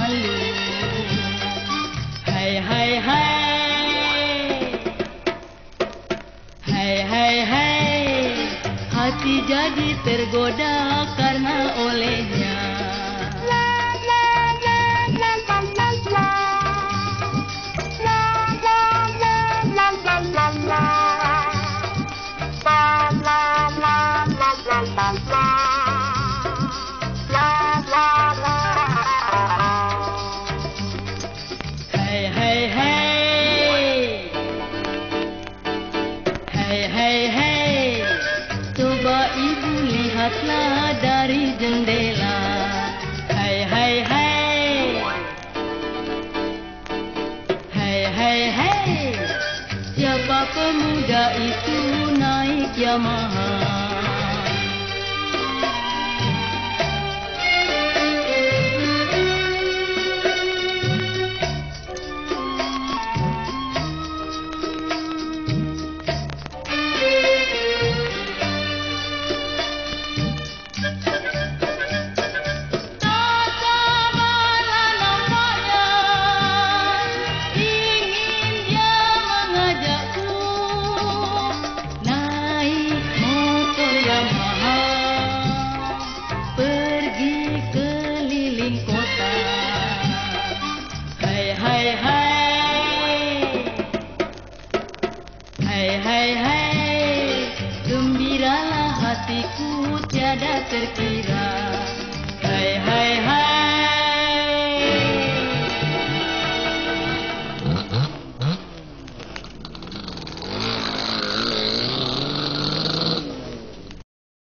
malu. Hai hai hai, hai hai hai, hati jadi tergoda karena olehnya. Hai hai hai, hai hai hai, coba ibu lihatlah dari jendela. Hai hai hai, hai hai hai, siapa pemuda itu naik Yamaha? Hai hai hai, gembiralah hatiku tiada terkira.